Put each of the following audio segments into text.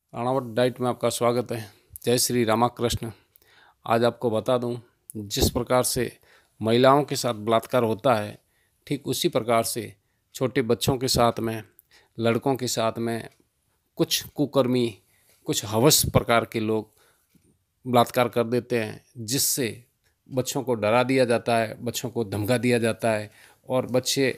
Ranawat diet में आपका स्वागत है। जय श्री रामाकृष्ण। आज आपको बता दूं, जिस प्रकार से महिलाओं के साथ बलात्कार होता है, ठीक उसी प्रकार से छोटे बच्चों के साथ में, लड़कों के साथ में कुछ कुकर्मी, कुछ हवस प्रकार के लोग बलात्कार कर देते हैं, जिससे बच्चों को डरा दिया जाता है, बच्चों को धमका दिया जाता है और बच्चे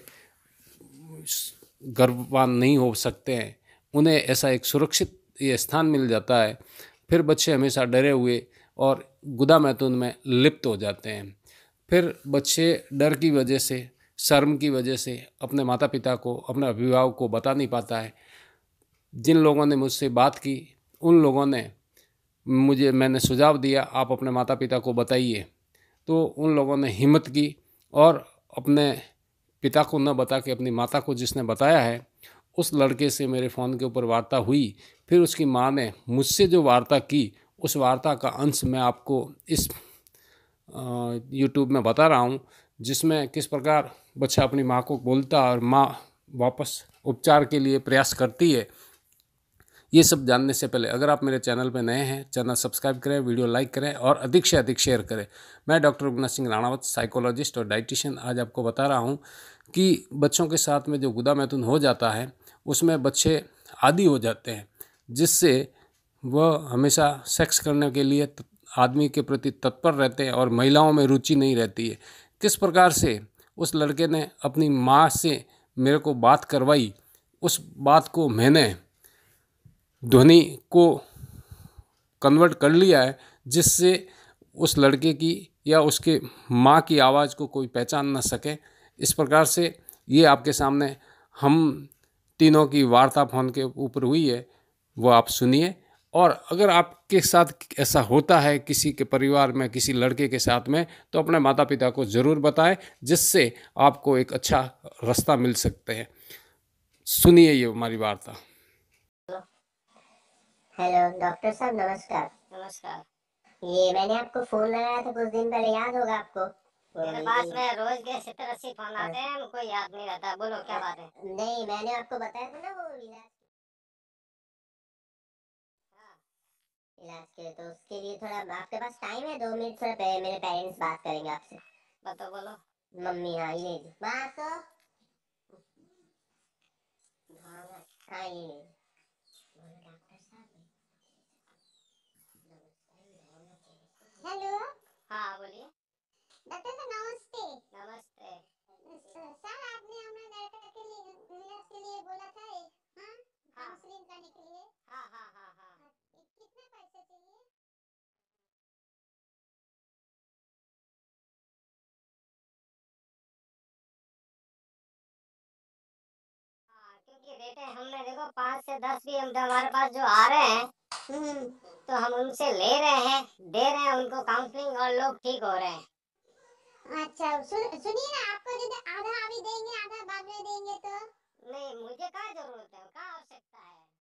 गर्भवान नहीं हो सकते हैं। उन्हें ऐसा एक सुरक्षित ये स्थान मिल जाता है, फिर बच्चे हमेशा डरे हुए और गुदा मैथुन में लिप्त हो जाते हैं। फिर बच्चे डर की वजह से, शर्म की वजह से अपने माता पिता को, अपने अभिभावक को बता नहीं पाता है। जिन लोगों ने मुझसे बात की, उन लोगों ने मैंने सुझाव दिया, आप अपने माता पिता को बताइए। तो उन लोगों ने हिम्मत की और अपने पिता को न बता के अपनी माता को जिसने बताया है, उस लड़के से मेरे फ़ोन के ऊपर वार्ता हुई। फिर उसकी माँ ने मुझसे जो वार्ता की, उस वार्ता का अंश मैं आपको इस यूट्यूब में बता रहा हूँ, जिसमें किस प्रकार बच्चा अपनी माँ को बोलता और माँ वापस उपचार के लिए प्रयास करती है। ये सब जानने से पहले अगर आप मेरे चैनल पर नए हैं, चैनल सब्सक्राइब करें, वीडियो लाइक करें और अधिक से अधिक शेयर करें। मैं डॉक्टर रघुनाथ सिंह राणावत, साइकोलॉजिस्ट और डाइटिशियन, आज आपको बता रहा हूँ कि बच्चों के साथ में जो गुदा मैथुन हो जाता है, उसमें बच्चे आदी हो जाते हैं, जिससे वह हमेशा सेक्स करने के लिए आदमी के प्रति तत्पर रहते हैं और महिलाओं में रुचि नहीं रहती है। किस प्रकार से उस लड़के ने अपनी माँ से मेरे को बात करवाई, उस बात को मैंने ध्वनि को कन्वर्ट कर लिया है, जिससे उस लड़के की या उसके माँ की आवाज़ को कोई पहचान न सके। इस प्रकार से ये आपके सामने हम तीनों की वार्ता फ़ोन के ऊपर हुई है, वो आप सुनिए। और अगर आपके साथ ऐसा होता है किसी के परिवार में, किसी लड़के के साथ में, तो अपने माता पिता को ज़रूर बताएं, जिससे आपको एक अच्छा रास्ता मिल सकते हैं। सुनिए ये हमारी वार्ता। हेलो डॉक्टर साहब, नमस्कार। नमस्कार। ये मैंने आपको फोन लगाया था कुछ दिन पहले, याद होगा आपको? मेरे पास में रोज के 70-80 फोन आते हैं, कोई याद नहीं रहता। बोलो क्या बात है? नहीं, मैंने आपको बताया था ना वो इलाज के, तो उसके लिए थोड़ा आपके पास टाइम है? 2 मिनट, थोड़ा मेरे पेरेंट्स बात करेंगे आपसे। बताओ, बोलो। मम्मी, हाँ ये बात तो हाँ ये डॉक्टर साहब। हेलो। हाँ बोलिए। डॉक्टर साहब नमस्ते। नमस्ते। सर आपने हमें लड़का के लिए इलाज के लिए बोला था, हाँ, काउंसलिंग करने के लिए। हाँ हाँ हाँ हाँ। कितने पैसे चाहिए? क्योंकि रेटे हमने देखो 5 से 10 भी हम हमारे पास जो आ रहे हैं, तो हम उनसे ले रहे हैं, दे रहे हैं उनको काउंसलिंग और लोग ठीक हो रहे हैं। अच्छा सुनिए ना, आपको जैसे आधा अभी देंगे, आधा बाद में देंगे तो? नहीं, मुझे कहाँ जरूरत है, कहाँ आवश्यकता है।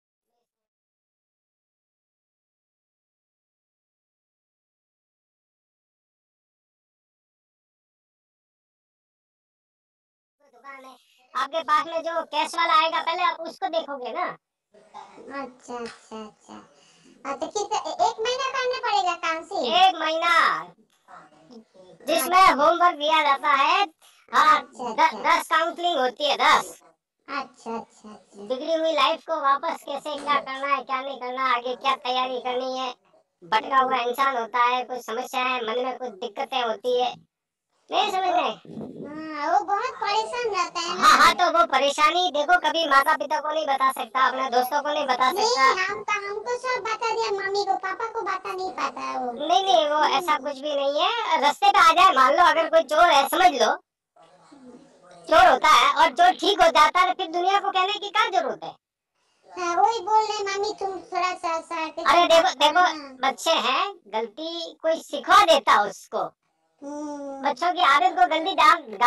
दुकान है आपके पास में, जो कैश वाला आएगा पहले आप उसको देखोगे ना। अच्छा अच्छा अच्छा। तो कितना, 1 महीना करना पड़ेगा काउंसलिंग? 1 महीना जिसमें होमवर्क दिया जाता है। हाँ, अच्छा 10 काउंसलिंग होती है, 10। अच्छा अच्छा अच्छा। बिगड़ी हुई लाइफ को वापस कैसे, क्या करना है क्या नहीं करना, आगे क्या तैयारी करनी है। भटका हुआ इंसान होता है, कुछ समस्या है मन में, कुछ दिक्कतें होती है, नहीं समझ रहे। हाँ, वो बहुत परेशान रहता है ना। हाँ हाँ, तो वो परेशानी देखो कभी माता पिता को नहीं बता सकता, अपने दोस्तों को नहीं बता सकता। नहीं, हमको सब बता दिया, मम्मी को, पापा को बता नहीं पाता है वो। नहीं नहीं, वो ऐसा कुछ भी नहीं है। रास्ते पे आ जाए, मान लो अगर कोई चोर है, समझ लो चोर होता है और चोर ठीक हो जाता है, तो फिर दुनिया को कहने की क्या जरूरत है। हाँ, वही बोल रहे मम्मी, तुम थोड़ा सा अरे देखो देखो, बच्चे हैं, गलती कोई सिखा देता उसको। बच्चों की आदत को गंदी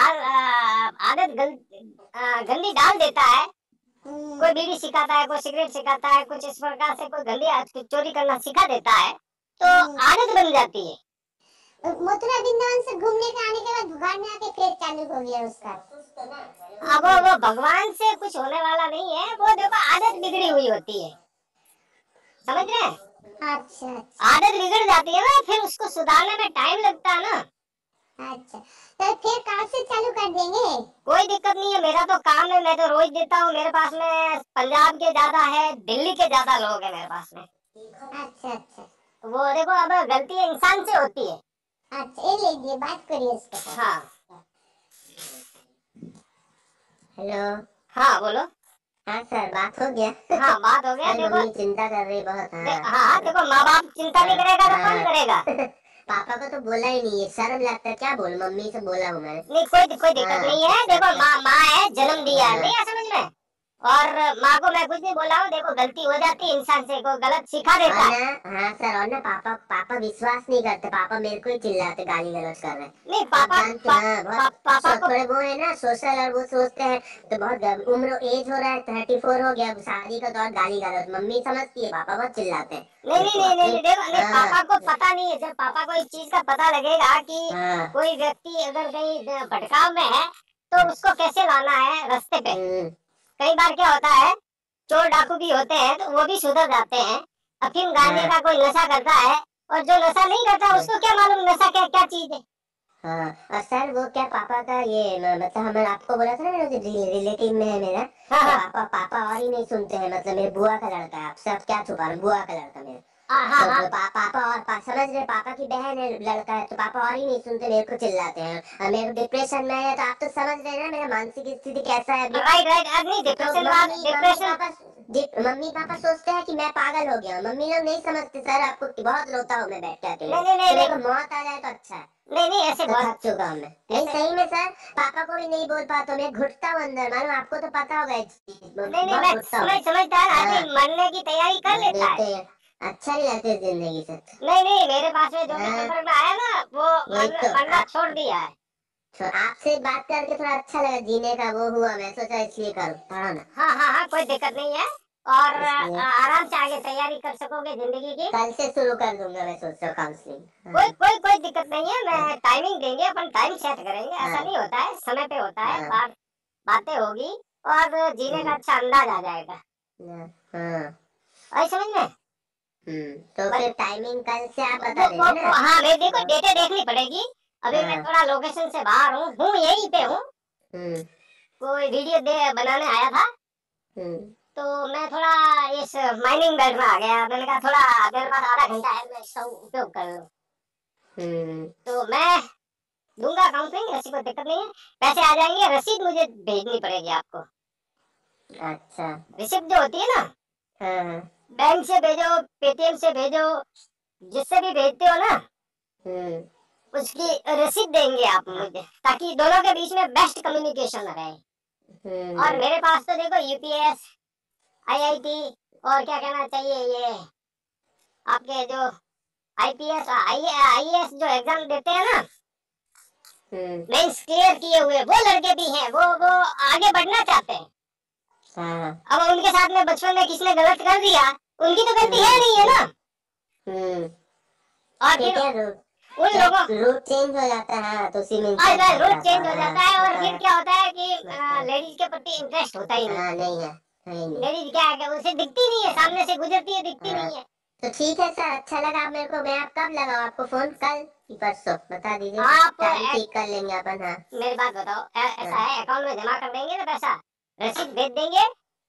गंदी डाल देता है। कोई बीड़ी सिखाता है, कोई सिगरेट सिखाता है, कुछ इस प्रकार से कोई गंदी चोरी करना सिखा देता है, तो आदत बन जाती है। मथुरा वृंदावन से घूमने के आने के बाद घर में आके फिर चालू हो गया उसका। अब वो भगवान से कुछ होने वाला नहीं है, वो देखो आदत बिगड़ी हुई होती है, समझ रहे हैं? अच्छा अच्छा आदत बिगड़ जाती है ना, फिर उसको सुधारने में टाइम लगता है ना। अच्छा, तो फिर कब से चालू कर देंगे? कोई दिक्कत नहीं है, मेरा तो काम है, मैं तो रोज देता हूँ। मेरे पास में पंजाब के ज्यादा है, दिल्ली के ज्यादा लोग हैं मेरे पास में। अच्छा अच्छा वो देखो, अब गलती इंसान से होती है। अच्छा, ये लीजिए, बात करिए इसके साथ। हाँ हेलो। हाँ बोलो। हाँ सर, बात हो गया। हाँ बात हो गया। सर, देखो मम्मी चिंता कर रही बहुत। हाँ देखो, माँ बाप चिंता नहीं करेगा तो कौन करेगा? पापा को तो बोला ही नहीं है, शर्म लगता है। क्या बोलूं, मम्मी से बोला हूँ मैंने। नहीं, कोई दिक्कत नहीं है। देखो माँ है, जन्म दिया है, नहीं है समझ में। और माँ को मैं कुछ नहीं बोला हूँ। देखो गलती हो जाती है इंसान से, कोई गलत सिखा देता है। हाँ सर, और ना पापा विश्वास नहीं करते। पापा मेरे को ही चिल्लाते, गाली गलौज कर रहे हैं। नहीं पापा पापा को थोड़े वो है ना, सोशल, और वो सोचते हैं तो बहुत उम्र एज हो रहा है, 34 हो गया, शादी का दौर, गाली गलौज। मम्मी समझती है, पापा बहुत चिल्लाते हैं। नहीं देखो, नहीं पापा को पता नहीं है। जब पापा को इस चीज का पता लगेगा कि कोई व्यक्ति अगर कहीं भटकाव में है तो उसको कैसे लाना है रास्ते पे। कई बार क्या होता है, चोर डाकू भी होते हैं तो वो भी सुधर जाते हैं। अफीम गांजे का कोई नशा करता है, और जो नशा नहीं करता उसको क्या मालूम नशा क्या क्या चीज है। हाँ, और सर वो क्या, पापा का ये मतलब हमने आपको बोला था ना, मेरे रिलेटिव में है मेरा। हाँ, पापा और ही नहीं सुनते हैं। मतलब मेरे बुआ का लड़का है, आपसे अब क्या छुपा रहे, बुआ का लड़का मेरा। हाँ, तो पापा और समझ रहे, पापा की बहन है, लड़का है, तो पापा और ही नहीं सुनते, मेरे को चिल्लाते हैं। और मेरे को डिप्रेशन में है, तो आप तो समझ रहे हैं ना मेरा मानसिक स्थिति कैसा है अभी। राइट। अभी मम्मी पापा सोचते हैं कि मैं पागल हो गया। मम्मी लोग नहीं समझते सर, आपको बहुत रोता हूँ मैं बैठ के अकेले। नहीं, मौत आ जाए तो अच्छा है। नहीं ऐसे तो बहुत थक चुका हूँ मैं। नहीं सही में सर, पापा को भी नहीं बोल पाता, मैं घुटता हूँ अंदर, मालूम आपको तो पता होगा इस चीज। नहीं मैं समझता है, आदमी मरने की तैयारी कर लेता है। अच्छा नहीं लगता जिंदगी से। नहीं मेरे पास में जो भी संपर्क में आया ना, वो मरना छोड़ दिया है। तो आपसे बात करके थोड़ा अच्छा लगा, जीने का वो हुआ, मैं सोचा इसलिए करूँ, पढ़ो ना। हाँ कोई दिक्कत नहीं है। और आराम से आगे तैयारी कर सकोगे जिंदगी की। कल से शुरू कर दूंगा, मैं सोच रहा हूँ काउंसलिंग। कोई दिक्कत नहीं है। मैं टाइमिंग देंगे, अपन टाइम सेट करेंगे। ऐसा नहीं होता है, समय पे होता है। बातें होगी और जीने का अच्छा अंदाज आ जाएगा। आई समझ में? तो फिर टाइमिंग कल से आप बता देंगे ना? हाँ, मैं देखो डेटे देखनी पड़ेगी। अभी मैं थोड़ा लोकेशन से बाहर हूँ यहीं पे हूँ। कोई वीडियो बनाने आया था, तो मैं थोड़ा इस माइनिंग बेल्ट में आ गया। मैंने कहा थोड़ा मेरे पास आधा घंटा है, मैं इसका उपयोग कर लूँ। तो मैं दूंगा काउंसलिंग, ऐसी कोई दिक्कत नहीं है। पैसे आ जाएंगे, रसीद मुझे भेजनी पड़ेगी आपको। अच्छा, रिसिप्ट जो होती है ना, बैंक से भेजो, पेटीएम से भेजो, जिससे भी भेजते हो ना, उसकी रसीद देंगे आप मुझे, ताकि दोनों के बीच में बेस्ट कम्युनिकेशन रहे। और मेरे पास तो देखो यूपीएस, आईआईटी और क्या कहना चाहिए, ये आपके जो आईपीएस आईएएस जो एग्जाम देते हैं ना, मेंस क्लियर किए हुए वो लड़के भी हैं। वो आगे बढ़ना चाहते हैं। अब उनके साथ में बचपन में किसने गलत कर दिया, उनकी तो गलती है नहीं है ना। और फिर उन लोगों रूट चेंज हो जाता है, तो उसी में रूट चेंज हो जाता है। और फिर क्या होता है कि लेडीज के प्रति इंटरेस्ट होता ही नहीं है। लेडीज क्या है, उसे दिखती नहीं है, सामने से गुजरती है, दिखती नहीं है। तो ठीक है सर, अच्छा लगा आप मेरे को। मैं आप कब लगाऊं आपको फोन, कल कि परसों, बता दीजिए। आप टाइम ठीक कर लेंगे अपन। हाँ, मेरी बात बताओ, ऐसा है, अकाउंट में जमा कर देंगे ना पैसा, रसीद भेज देंगे।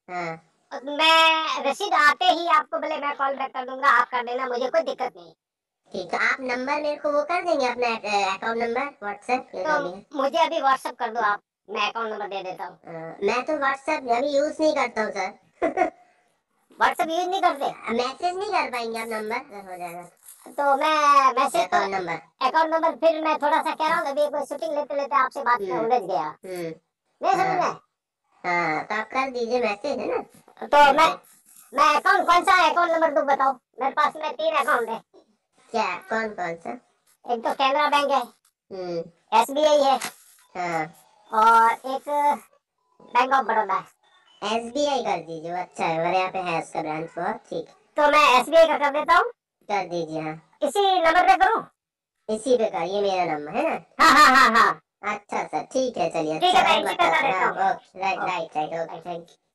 मैं रसीद आते ही आपको भले मैं कॉल बैक कर दूंगा, आप कर देना, मुझे कोई दिक्कत नहीं। ठीक है, आप नंबर मेरे को वो कर देंगे, अपना अकाउंट नंबर व्हाट्सएप। तो मुझे अभी व्हाट्सएप कर दो आप, मैं अकाउंट नंबर दे देता हूँ। मैं तो व्हाट्सएप अभी यूज नहीं करता हूँ सर। व्हाट्सएप यूज नहीं करते? मैसेज नहीं कर पाएंगे आप, नंबर हो जाएगा तो मैं मैसेज अकाउंट नंबर फिर मैं थोड़ा सा कह रहा हूँ, अभी कोई शूटिंग लेते लेते आपसे बात में उलझ गया। नहीं समझ में? हाँ, तो आप कर दीजिए मैसेज, है ना? तो मैं अकाउंट, कौन सा अकाउंट नंबर दूं बताओ? मेरे पास में 3 अकाउंट है। क्या, कौन सा? एक तो कैनरा बैंक है, एसबीआई है, और एक बैंक ऑफ बड़ौदा है। एसबीआई कर दीजिए, अच्छा है, मेरे यहाँ पे है उसका ब्रांच। बहुत ठीक, तो मैं एसबीआई का कर देता हूँ। कर दीजिए। हाँ, इसी नंबर पे करूँ? इसी पे करिए, मेरा नंबर है ना। हाँ। अच्छा सर, ठीक है, चलिए। ठीक है, मैं अच्छा, इसी पे कर देता हूँ। Right, okay, thank you.